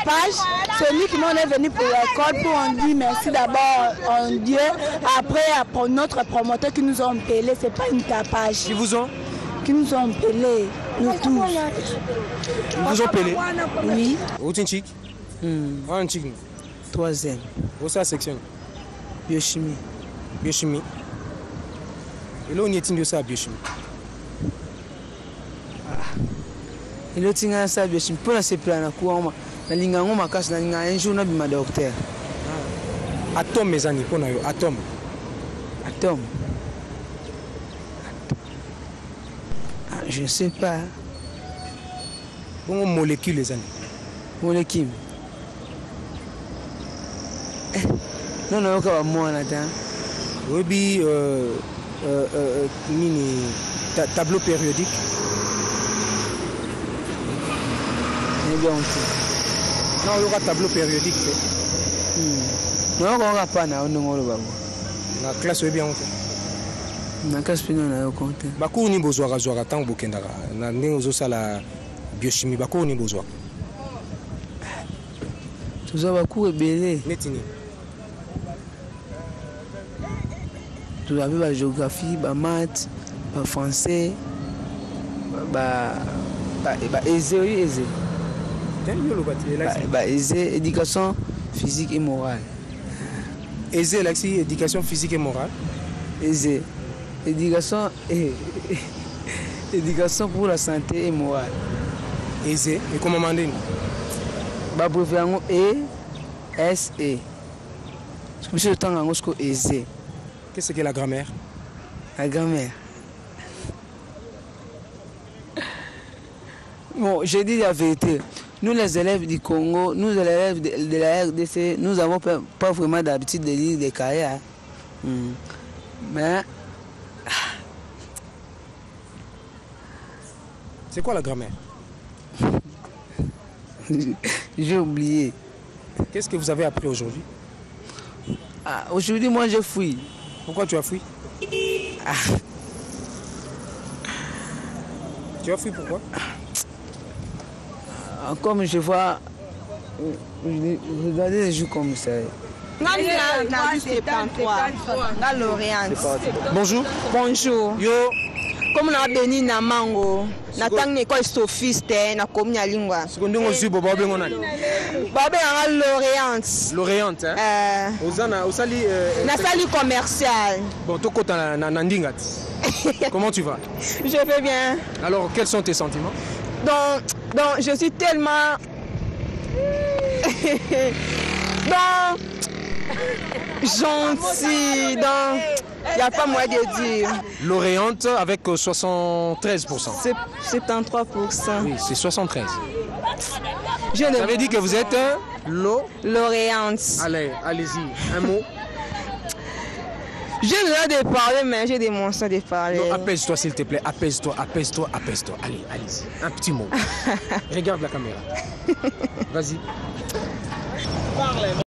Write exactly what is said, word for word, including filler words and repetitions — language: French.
tapage. Celui qui m'en est venu pour l'école, pour on dit merci d'abord en Dieu. Après, pour notre promoteur qui nous ont payé, c'est pas une tapage. Qui vous ont Qui nous ont payé, nous tous. Ils vous ont payé? Oui. Où est-ce que tu es? Troisième. Où est-ce section? Biochimie. Biochimie. Et là, on est in ça biochimie. Et là, tu as ça biochimie. Pour la C P A, na kuama. Na linga ngoma kasi na linga un jour na bima docteur. Atome mes amis, pour nous atome. Atome. Ah, je ne sais pas. Bon, molécule les amis. Molécule. Non, non, on moi là-dedans. Oui, euh, euh, euh, mini ta, tableau périodique. Bien, non, il y aura tableau périodique. Hmm. Non, on va pas na on va. La classe est bien. Na classe pino na compte. Bako ni bozwaka zwaka tango bokendaka. Na ndenge ozosala biochimie bako ni bozwaka. Tout ça va courir belé. Netini. Tout avez la géographie, la maths, le français, bah bah bah aisé oui aisé. Bah aisé éducation physique et morale. Aisé là c'est éducation physique et morale. Aisé éducation et éducation pour la santé et morale. Aisé et comment demander? Bah pour faire un E S E. Parce que le temps en gros aisé. Qu'est-ce que la grammaire? La grammaire. Bon, je dis la vérité. Nous, les élèves du Congo, nous, les élèves de, de la R D C, nous n'avons pas, pas vraiment d'habitude de lire des cahiers. Hein. Hmm. Mais... C'est quoi la grammaire? J'ai oublié. Qu'est-ce que vous avez appris aujourd'hui? Ah, aujourd'hui, moi, je fouille. Pourquoi tu as fui? Ah. Tu as fui pourquoi? Comme je vois, regardez les jours comme ça. Bonjour. Bonjour. Yo. Comme on a béni na mango, na tang école sophiste na komi na lingua. Secondo ngo zibo ba bengo nani? Ba benga Lorient. Lorient hein. Euh. Ozana osali na sali commercial. Bon, to kota na ndingat. Comment tu vas? Je vais bien. Alors, quels sont tes sentiments? Donc, donc je suis tellement donc gentil, donc il n'y a pas moyen de dire. Lorient avec soixante-treize pour cent. C'est soixante-treize pour cent. Oui, c'est soixante-treize. Je ne... Ça veut dire que vous êtes lo... Lorient. Allez, allez-y, un mot. J'ai le droit de parler, mais j'ai des monstres de parler. Non, apaise-toi s'il te plaît, apaise-toi, apaise-toi, apaise-toi. Allez, allez-y, un petit mot. Regarde la caméra. Vas-y. Parle.